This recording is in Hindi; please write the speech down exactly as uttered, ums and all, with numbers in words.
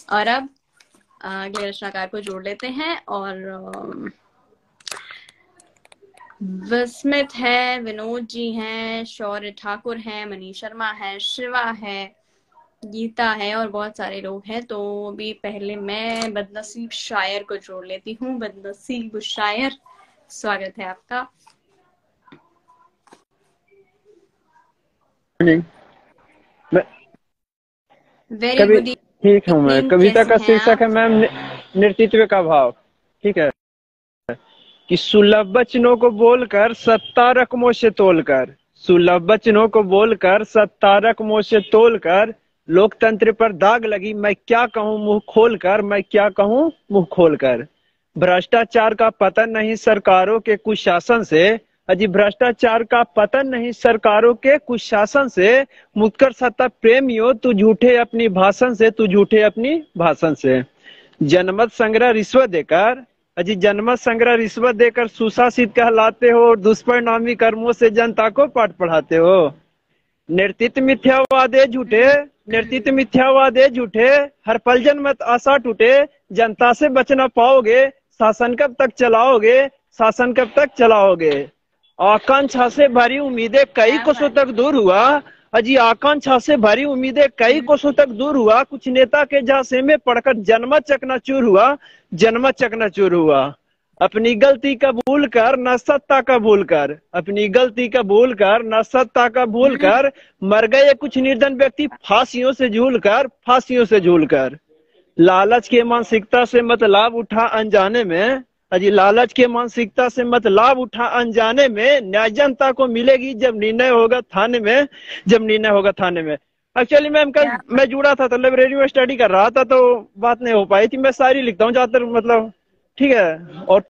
और अब अगले रचनाकार को जोड़ लेते हैं। और विस्मित है, विनोद जी हैं, शौर्य ठाकुर हैं, मनीष शर्मा है, शिवा है, गीता है और बहुत सारे लोग हैं। तो अभी पहले मैं बदनसीब शायर को जोड़ लेती हूँ। बदनसीब शायर, स्वागत है आपका। मैं वेरी कवि गुड ठीक हूँ। मैं इवनिंग, कविता कैसे का हैं शीर्षक आप? है मैम नेतृत्व का भाव। ठीक है कि सुलभ वचनों को बोलकर सत्ता रकमों से तोलकर, सुलभ वचनों को बोलकर सत्ता रकमों से तोलकर लोकतंत्र पर दाग लगी। मैं क्या कहूँ मुंह खोलकर, मैं क्या कहूँ मुंह खोलकर। भ्रष्टाचार का पतन नहीं सरकारों के कुशासन से, अजी भ्रष्टाचार का पतन नहीं सरकारों के कुशासन से। मुक्त कर सत्ता प्रेमियों तू झूठे अपनी भाषण से, तू झूठे अपनी भाषण से। जनमत संग्रह रिश्वत देकर, अजी जनमत संग्रह रिश्वत देकर सुशासित कहलाते हो और दुष्परिणामी कर्मों से जनता को पाठ पढ़ाते हो। नेतृत्व मिथ्यावादे झूठे, नेतृत्व मिथ्यावादे झूठे, हर पल जनमत आशा टूटे। जनता से बच ना पाओगे, शासन कब तक चलाओगे, शासन कब तक चलाओगे। आकांक्षा से भरी उम्मीदें कई क्या कोसों बात तक दूर हुआ, अजी आकांक्षा से भरी उम्मीदें कई है। कोसों तक दूर हुआ। कुछ नेता के झांसे में पड़कर जनमत चकनाचूर हुआ, जनमत चकनाचूर हुआ। अपनी गलती कबूल कर न सत्ता कबूल कर, अपनी गलती कबूल कर न सत्ता कबूल हम्म, कर। मर गए कुछ निर्धन व्यक्ति फांसियों से झूल कर, फांसियों से झूल कर। लालच के मानसिकता से मत लाभ उठा अनजाने में, अजी लालच के मानसिकता से मत लाभ उठा अनजाने में। न्याय जनता को मिलेगी जब निर्णय होगा थाने में, जब निर्णय होगा थाने में। एक्चुअली मैम कल क्या मैं जुड़ा था तो लाइब्रेरी में स्टडी कर रहा था तो बात नहीं हो पाई थी। मैं शायरी लिखता हूँ ज्यादातर, मतलब ठीक है। और